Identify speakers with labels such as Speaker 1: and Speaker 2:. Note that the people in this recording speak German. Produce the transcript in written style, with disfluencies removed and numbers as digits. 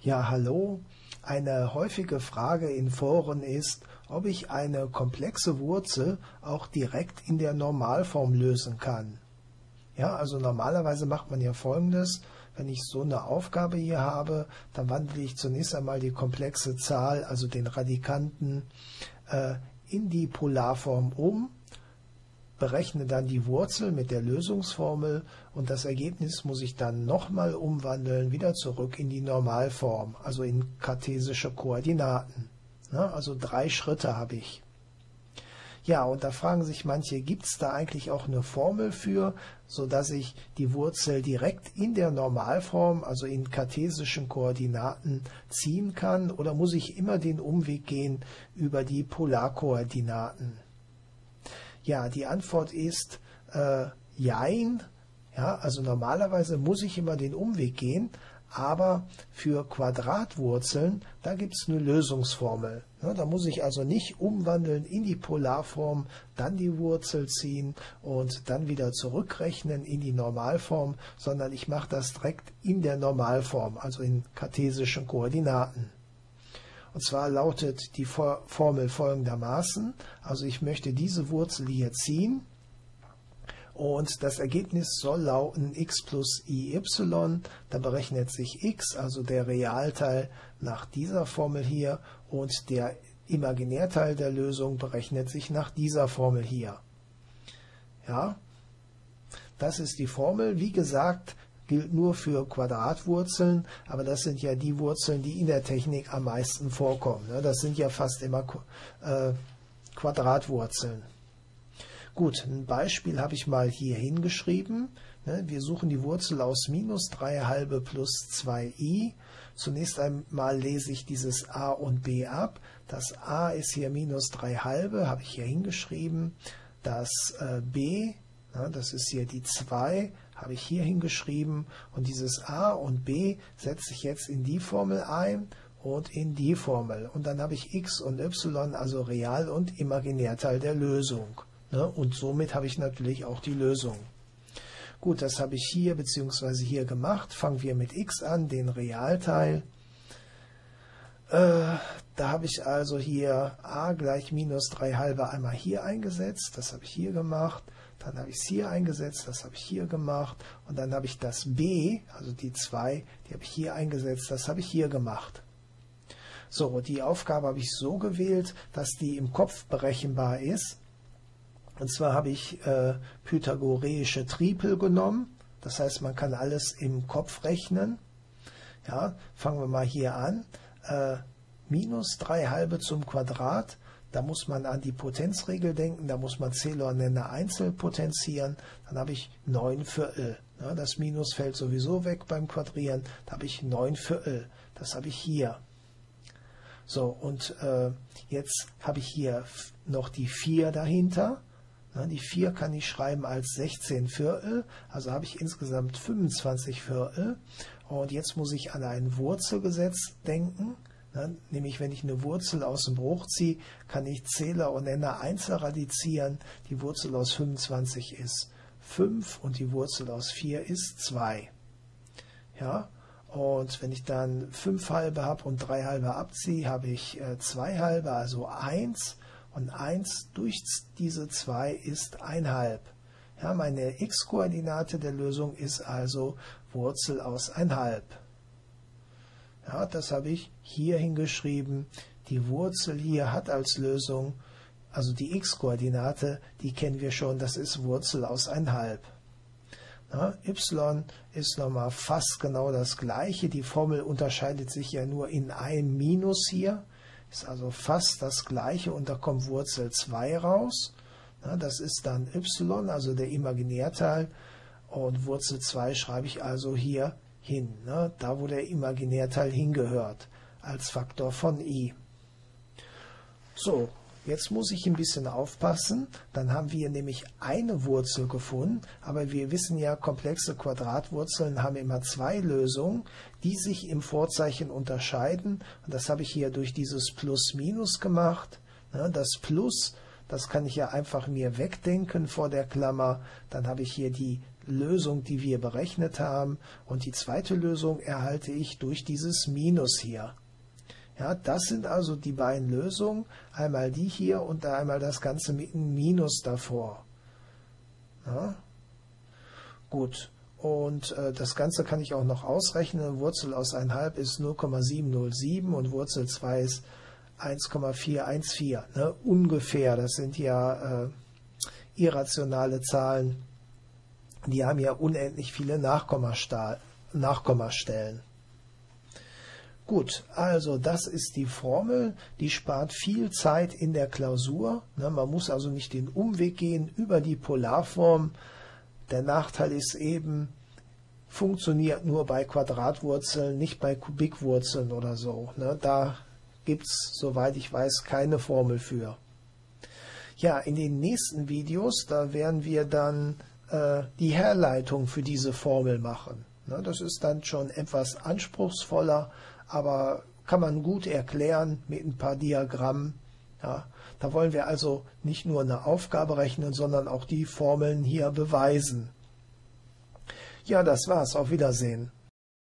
Speaker 1: Ja, hallo. Eine häufige Frage in Foren ist, ob ich eine komplexe Wurzel auch direkt in der Normalform lösen kann. Ja, also normalerweise macht man ja Folgendes: Wenn ich so eine Aufgabe hier habe, dann wandle ich zunächst einmal die komplexe Zahl, also den Radikanten, in die Polarform um, berechne dann die Wurzel mit der Lösungsformel und das Ergebnis muss ich dann nochmal umwandeln, wieder zurück in die Normalform, also in kartesische Koordinaten. Also 3 Schritte habe ich. Ja, und da fragen sich manche, gibt es da eigentlich auch eine Formel für, sodass ich die Wurzel direkt in der Normalform, also in kartesischen Koordinaten, ziehen kann, oder muss ich immer den Umweg gehen über die Polarkoordinaten? Ja, die Antwort ist Jein. Ja, also normalerweise muss ich immer den Umweg gehen, aber für Quadratwurzeln, da gibt es eine Lösungsformel. Ja, da muss ich also nicht umwandeln in die Polarform, dann die Wurzel ziehen und dann wieder zurückrechnen in die Normalform, sondern ich mache das direkt in der Normalform, also in kartesischen Koordinaten. Und zwar lautet die Formel folgendermaßen, also ich möchte diese Wurzel hier ziehen und das Ergebnis soll lauten x plus iy, da berechnet sich x, also der Realteil, nach dieser Formel hier und der Imaginärteil der Lösung berechnet sich nach dieser Formel hier. Ja, das ist die Formel, wie gesagt, gilt nur für Quadratwurzeln, aber das sind ja die Wurzeln, die in der Technik am meisten vorkommen. Das sind ja fast immer Quadratwurzeln. Gut, ein Beispiel habe ich mal hier hingeschrieben. Wir suchen die Wurzel aus minus 3/2 plus 2i. Zunächst einmal lese ich dieses a und b ab. Das a ist hier minus 3/2, habe ich hier hingeschrieben. Das b, das ist hier die 2, habe ich hier hingeschrieben, und dieses a und b setze ich jetzt in die Formel ein und in die Formel. Und dann habe ich x und y, also Real- und Imaginärteil der Lösung. Und somit habe ich natürlich auch die Lösung. Gut, das habe ich hier bzw. hier gemacht. Fangen wir mit x an, den Realteil. Da habe ich also hier a gleich minus 3/2 einmal hier eingesetzt. Das habe ich hier gemacht. Dann habe ich es hier eingesetzt, das habe ich hier gemacht. Und dann habe ich das b, also die 2, die habe ich hier eingesetzt, das habe ich hier gemacht. So, die Aufgabe habe ich so gewählt, dass die im Kopf berechenbar ist. Und zwar habe ich pythagoreische Tripel genommen. Das heißt, man kann alles im Kopf rechnen. Ja, fangen wir mal hier an. Minus 3/2 zum Quadrat. Da muss man an die Potenzregel denken, da muss man Zähler und Nenner einzeln potenzieren. Dann habe ich 9/4. Ja, das Minus fällt sowieso weg beim Quadrieren. Da habe ich 9/4. Das habe ich hier. So, und jetzt habe ich hier noch die 4 dahinter. Ja, die 4 kann ich schreiben als 16/4. Also habe ich insgesamt 25/4. Und jetzt muss ich an ein Wurzelgesetz denken. Nämlich, wenn ich eine Wurzel aus dem Bruch ziehe, kann ich Zähler und Nenner einzeln radizieren. Die Wurzel aus 25 ist 5 und die Wurzel aus 4 ist 2. Ja, und wenn ich dann 5 halbe habe und 3 halbe abziehe, habe ich 2 halbe, also 1. Und 1 durch diese 2 ist 1/2. Ja, meine x-Koordinate der Lösung ist also Wurzel aus 1/2. Ja, das habe ich hier hingeschrieben. Die Wurzel hier hat als Lösung, also die x-Koordinate, die kennen wir schon, das ist Wurzel aus 1/2. Ja, y ist nochmal fast genau das gleiche. Die Formel unterscheidet sich ja nur in einem Minus hier. Ist also fast das gleiche und da kommt Wurzel 2 raus. Ja, das ist dann y, also der Imaginärteil. Und Wurzel 2 schreibe ich also hier hin, da wo der Imaginärteil hingehört, als Faktor von i. So, jetzt muss ich ein bisschen aufpassen, dann haben wir nämlich eine Wurzel gefunden, aber wir wissen ja, komplexe Quadratwurzeln haben immer 2 Lösungen, die sich im Vorzeichen unterscheiden. Und das habe ich hier durch dieses Plus-Minus gemacht. Das Plus, das kann ich ja einfach mir wegdenken vor der Klammer. Dann habe ich hier die Lösung, die wir berechnet haben, und die zweite Lösung erhalte ich durch dieses Minus hier. Ja, das sind also die beiden Lösungen, einmal die hier und einmal das Ganze mit einem Minus davor. Ja. Gut, und das Ganze kann ich auch noch ausrechnen. Wurzel aus 1,5 ist 0,707 und Wurzel 2 ist 1,414. Ne? Ungefähr, das sind ja irrationale Zahlen, die haben ja unendlich viele Nachkommastellen. Gut, also das ist die Formel, die spart viel Zeit in der Klausur. Ne? Man muss also nicht den Umweg gehen über die Polarform. Der Nachteil ist eben, funktioniert nur bei Quadratwurzeln, nicht bei Kubikwurzeln oder so. Ne? Da gibt es, soweit ich weiß, keine Formel für. Ja, in den nächsten Videos, da werden wir dann die Herleitung für diese Formel machen. Ne? Das ist dann schon etwas anspruchsvoller, aber kann man gut erklären mit ein paar Diagrammen. Ja? Da wollen wir also nicht nur eine Aufgabe rechnen, sondern auch die Formeln hier beweisen. Ja, das war's. Auf Wiedersehen.